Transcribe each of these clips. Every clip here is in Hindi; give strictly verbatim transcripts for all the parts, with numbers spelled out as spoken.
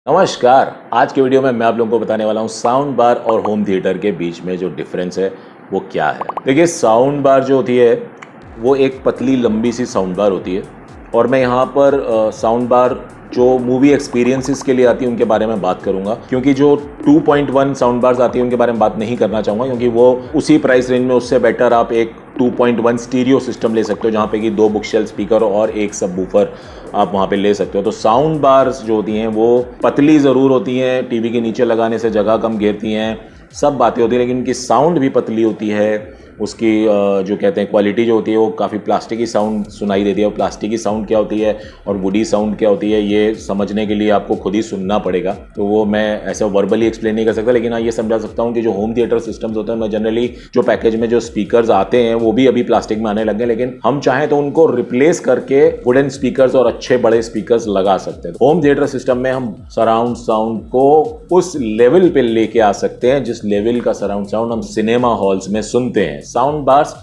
नमस्कार। आज के वीडियो में मैं आप लोगों को बताने वाला हूँ साउंड बार और होम थिएटर के बीच में जो डिफरेंस है वो क्या है। देखिए, साउंड बार जो होती है वो एक पतली लंबी सी साउंड बार होती है और मैं यहाँ पर साउंड बार जो मूवी एक्सपीरियंसेस के लिए आती है उनके बारे में बात करूंगा, क्योंकि जो two point one sound bars आती है उनके बारे में बात नहीं करना चाहूँगा, क्योंकि वो उसी प्राइस रेंज में उससे बेटर आप एक two point one stereo system ले सकते हो, जहाँ पे कि दो बुकशेल्फ स्पीकर और एक सबवूफर आप वहाँ पे ले सकते हो। तो साउंड बार्स जो होती हैं वो पतली ज़रूर होती हैं, टीवी के नीचे लगाने से जगह कम घेरती हैं, सब बातें होती हैं, लेकिन इनकी साउंड भी पतली होती है। उसकी जो कहते हैं क्वालिटी जो होती है वो काफ़ी प्लास्टिकी साउंड सुनाई देती है। और प्लास्टिकी साउंड क्या होती है और वुडी साउंड क्या होती है ये समझने के लिए आपको खुद ही सुनना पड़ेगा, तो वो मैं ऐसा वर्बली एक्सप्लेन नहीं कर सकता। लेकिन हाँ, ये समझा सकता हूँ कि जो होम थिएटर सिस्टम्स होते हैं मैं जनरली जो पैकेज में जो स्पीकर्स आते हैं वो भी अभी प्लास्टिक में आने लगे, लेकिन हम चाहें तो उनको रिप्लेस करके वुडन स्पीकर्स और अच्छे बड़े स्पीकर्स लगा सकते हैं। होम थिएटर सिस्टम में हम सराउंड साउंड को उस लेवल पे लेके आ सकते हैं जिस लेवल का सराउंड साउंड हम सिनेमा हॉल्स में सुनते हैं। साउंड बार्स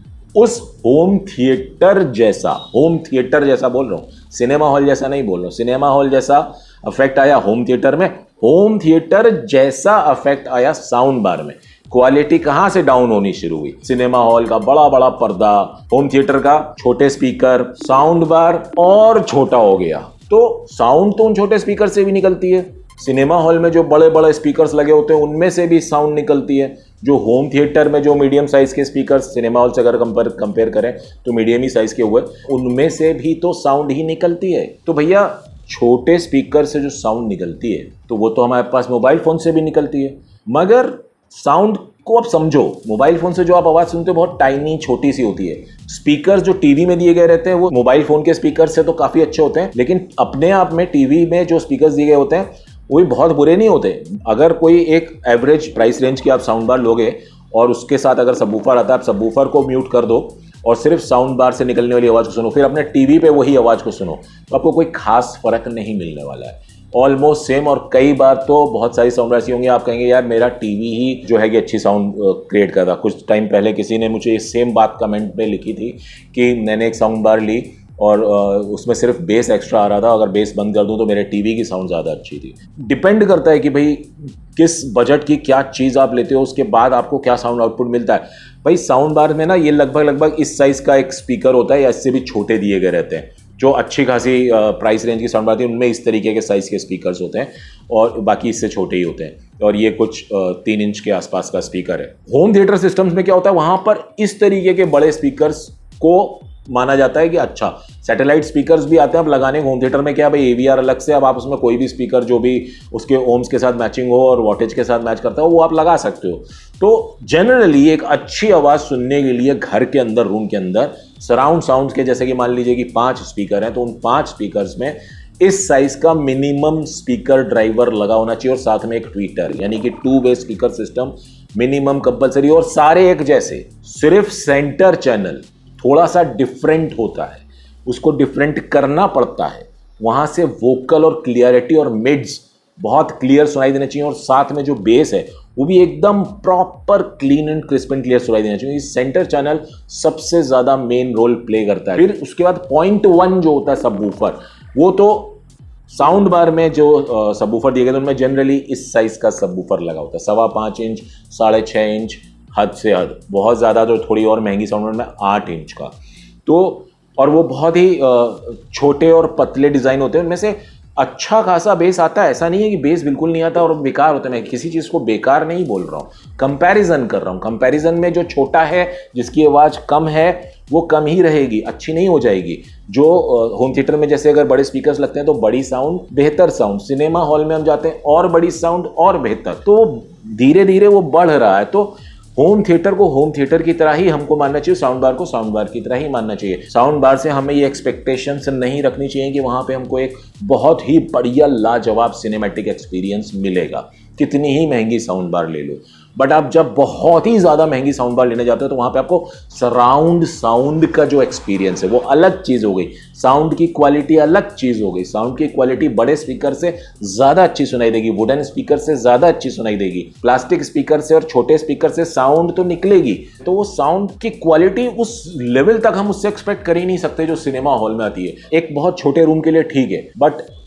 उस होम थिएटर जैसा, होम थिएटर जैसा बोल रहा हूं, सिनेमा हॉल जैसा नहीं बोल रहा हूं। सिनेमा हॉल जैसा इफेक्ट आया होम थिएटर में, होम थिएटर जैसा इफेक्ट आया साउंड बार में। क्वालिटी कहां से डाउन होनी शुरू हुई? सिनेमा हॉल का बड़ा बड़ा पर्दा, होम थिएटर का छोटे स्पीकर, साउंड बार और छोटा हो गया। तो साउंड तो उन छोटे स्पीकर से भी निकलती है, सिनेमा हॉल में जो बड़े बड़े स्पीकर्स लगे होते हैं उनमें से भी साउंड निकलती है। जो होम थिएटर में जो मीडियम साइज के स्पीकर्स सिनेमा हॉल से अगर कंपेयर कंपेयर करें तो मीडियम ही साइज के हुए, उनमें से भी तो साउंड ही निकलती है। तो भैया, छोटे स्पीकर से जो साउंड निकलती है तो वो तो हमारे पास मोबाइल फोन से भी निकलती है। मगर साउंड को आप समझो, मोबाइल फोन से जो आप आवाज सुनते हो बहुत टाइनी छोटी सी होती है। स्पीकर जो टीवी में दिए गए रहते हैं वो मोबाइल फोन के स्पीकर से तो काफी अच्छे होते हैं, लेकिन अपने आप में टीवी में जो स्पीकर दिए गए होते हैं वो भी बहुत बुरे नहीं होते। अगर कोई एक एवरेज प्राइस रेंज की आप साउंड बार लोगे और उसके साथ अगर सबवूफर आता है, आप सबवूफर को म्यूट कर दो और सिर्फ साउंड बार से निकलने वाली आवाज को सुनो, फिर अपने टीवी पे वही आवाज को सुनो, तो आपको कोई खास फर्क नहीं मिलने वाला है, ऑलमोस्ट सेम। और कई बार तो बहुत सारी साउंड ऐसी होंगी आप कहेंगे यार मेरा टीवी ही जो है कि अच्छी साउंड क्रिएट करता। कुछ टाइम पहले किसी ने मुझे सेम बात कमेंट में लिखी थी कि मैंने एक साउंड बार ली और उसमें सिर्फ बेस एक्स्ट्रा आ रहा था, अगर बेस बंद कर दूं तो मेरे टीवी की साउंड ज़्यादा अच्छी थी। डिपेंड करता है कि भाई किस बजट की क्या चीज़ आप लेते हो, उसके बाद आपको क्या साउंड आउटपुट मिलता है। भाई साउंड बार में ना ये लगभग लगभग इस साइज़ का एक स्पीकर होता है या इससे भी छोटे दिए गए रहते हैं। जो अच्छी खासी प्राइस रेंज की साउंड बार आती है उनमें इस तरीके के साइज़ के स्पीकर्स होते हैं और बाकी इससे छोटे ही होते हैं, और ये कुछ तीन इंच के आसपास का स्पीकर है। होम थिएटर सिस्टम्स में क्या होता है, वहाँ पर इस तरीके के बड़े स्पीकर्स को माना जाता है कि अच्छा सैटेलाइट स्पीकर्स भी आते हैं अब लगाने। होम थिएटर में क्या भाई एवीआर अलग से, अब आप उसमें कोई भी स्पीकर जो भी उसके ओम्स के साथ मैचिंग हो और वॉटेज के साथ मैच करता हो वो आप लगा सकते हो। तो जनरली एक अच्छी आवाज़ सुनने के लिए घर के अंदर, रूम के अंदर सराउंड साउंड के, जैसे कि मान लीजिए कि पांच स्पीकर हैं, तो उन पांच स्पीकर्स में इस साइज का मिनिमम स्पीकर ड्राइवर लगा होना चाहिए और साथ में एक ट्वीटर, यानी कि two way speaker system minimum compulsory, और सारे एक जैसे। सिर्फ सेंटर चैनल थोड़ा सा डिफरेंट होता है, उसको डिफरेंट करना पड़ता है, वहां से वोकल और क्लियरिटी और मिड्स बहुत क्लियर सुनाई देना चाहिए, और साथ में जो बेस है वो भी एकदम proper clean and crisp and clear सुनाई देना चाहिए। सेंटर चैनल सबसे ज्यादा मेन रोल प्ले करता है। फिर उसके बाद पॉइंट वन जो होता है सबवूफर, वो तो साउंड बार में जो सबवूफर दिए गए उनमें जनरली इस साइज का सबवूफर लगा होता है, सवा पाँच इंच, साढ़े छः इंच, हद से हद बहुत ज़्यादा जो थोड़ी और महंगी साउंड में आठ इंच का। तो और वो बहुत ही छोटे और पतले डिज़ाइन होते हैं, उनमें से अच्छा खासा बेस आता है। ऐसा नहीं है कि बेस बिल्कुल नहीं आता और बेकार होता है, मैं किसी चीज़ को बेकार नहीं बोल रहा हूँ, कंपैरिजन कर रहा हूँ। कंपैरिजन में जो छोटा है, जिसकी आवाज़ कम है, वो कम ही रहेगी, अच्छी नहीं हो जाएगी। जो होम थिएटर में जैसे अगर बड़े स्पीकर्स लगते हैं तो बड़ी साउंड, बेहतर साउंड, सिनेमा हॉल में हम जाते हैं और बड़ी साउंड और बेहतर, तो धीरे धीरे वो बढ़ रहा है। तो होम थिएटर को होम थिएटर की तरह ही हमको मानना चाहिए, साउंड बार को साउंड बार की तरह ही मानना चाहिए। साउंड बार से हमें ये एक्सपेक्टेशंस नहीं रखनी चाहिए कि वहां पे हमको एक बहुत ही बढ़िया लाजवाब सिनेमैटिक एक्सपीरियंस मिलेगा, कितनी ही महंगी साउंड बार ले लो। बट आप जब बहुत ही ज़्यादा महंगी साउंड बार लेने जाते हो तो वहाँ पे आपको सराउंड साउंड का जो एक्सपीरियंस है वो अलग चीज़ हो गई, साउंड की क्वालिटी अलग चीज़ हो गई। साउंड की क्वालिटी बड़े स्पीकर से ज़्यादा अच्छी सुनाई देगी, वुडन स्पीकर से ज़्यादा अच्छी सुनाई देगी, प्लास्टिक स्पीकर से और छोटे स्पीकर से साउंड तो निकलेगी। तो वो साउंड की क्वालिटी उस लेवल तक हम उससे एक्सपेक्ट कर ही नहीं सकते जो सिनेमा हॉल में आती है। एक बहुत छोटे रूम के लिए ठीक है, बट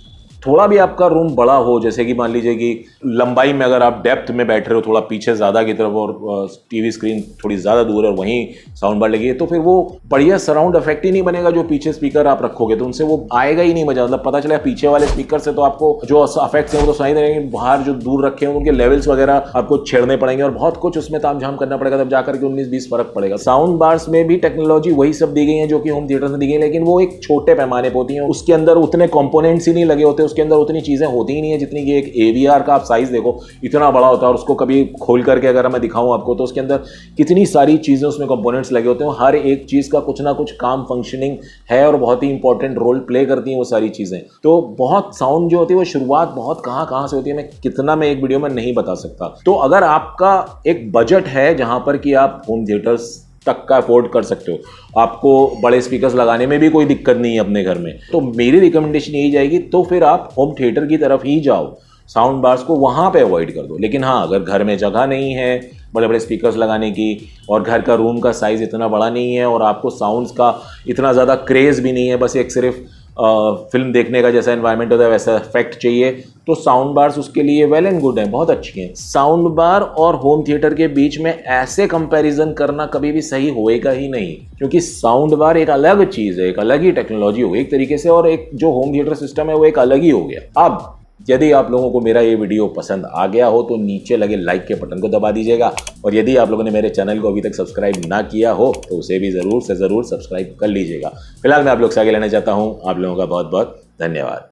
थोड़ा भी आपका रूम बड़ा हो, जैसे कि मान लीजिए कि लंबाई में अगर आप डेप्थ में बैठ रहे हो थोड़ा पीछे ज़्यादा की तरफ और टीवी स्क्रीन थोड़ी ज़्यादा दूर है और वहीं साउंड बार लगी है, तो फिर वो बढ़िया सराउंड इफेक्ट ही नहीं बनेगा जो पीछे स्पीकर आप रखोगे, तो उनसे वो आएगा ही नहीं मजा। मतलब पता चला पीछे वाले स्पीकर से तो आपको जो इफेक्ट्स हैं वो तो सुनाई देंगे, बाहर जो दूर रखे होंगे उनके लेवल्स वगैरह आपको छेड़ने पड़ेंगे और बहुत कुछ उसमें तामझाम करना पड़ेगा, तब जाकर के उन्नीस बीस फर्क पड़ेगा। साउंड बार्स में भी टेक्नोलॉजी वही सब दी गई है जो कि होम थिएटर में दी गई है, लेकिन वो एक छोटे पैमाने पर होती है, उसके अंदर उतने कंपोनेंट्स ही नहीं लगे होते, उसके अंदर उतनी चीजें होती ही नहीं है जितनी कि एक एवीआर का आप साइज देखो इतना बड़ा होता है, और उसको कभी खोल करके अगर मैं दिखाऊं आपको तो उसके अंदर कितनी सारी चीजें उसमें कंपोनेंट्स लगे होते हैं, हर एक चीज का कुछ ना कुछ काम फंक्शनिंग है और बहुत ही इंपॉर्टेंट रोल प्ले करती हैं वो सारी चीजें। तो बहुत साउंड जो होती है वो शुरुआत बहुत कहां कहां से होती है, मैं कितना मैं एक वीडियो में नहीं बता सकता। तो अगर आपका एक बजट है जहां पर कि आप होम थिएटर्स तक का अफोर्ड कर सकते हो, आपको बड़े स्पीकर्स लगाने में भी कोई दिक्कत नहीं है अपने घर में, तो मेरी रिकमेंडेशन यही जाएगी तो फिर आप होम थिएटर की तरफ ही जाओ, साउंड बार्स को वहाँ पे अवॉइड कर दो। लेकिन हाँ, अगर घर में जगह नहीं है बड़े बड़े स्पीकर्स लगाने की और घर का रूम का साइज़ इतना बड़ा नहीं है और आपको साउंड्स का इतना ज़्यादा क्रेज़ भी नहीं है, बस एक सिर्फ आ, फिल्म देखने का जैसा एनवायरनमेंट होता है वैसा इफेक्ट चाहिए, तो साउंड बार्स उसके लिए वेल एंड गुड हैं, बहुत अच्छी हैं। साउंड बार और होम थिएटर के बीच में ऐसे कंपैरिजन करना कभी भी सही होएगा ही नहीं, क्योंकि साउंड बार एक अलग चीज़ है, एक अलग ही टेक्नोलॉजी हो गई एक तरीके से, और एक जो होम थिएटर सिस्टम है वो एक अलग ही हो गया। अब यदि आप लोगों को मेरा ये वीडियो पसंद आ गया हो तो नीचे लगे लाइक के बटन को दबा दीजिएगा, और यदि आप लोगों ने मेरे चैनल को अभी तक सब्सक्राइब ना किया हो तो उसे भी ज़रूर से ज़रूर सब्सक्राइब कर लीजिएगा। फिलहाल मैं आप लोग से आगे लेना चाहता हूँ। आप लोगों का बहुत बहुत धन्यवाद।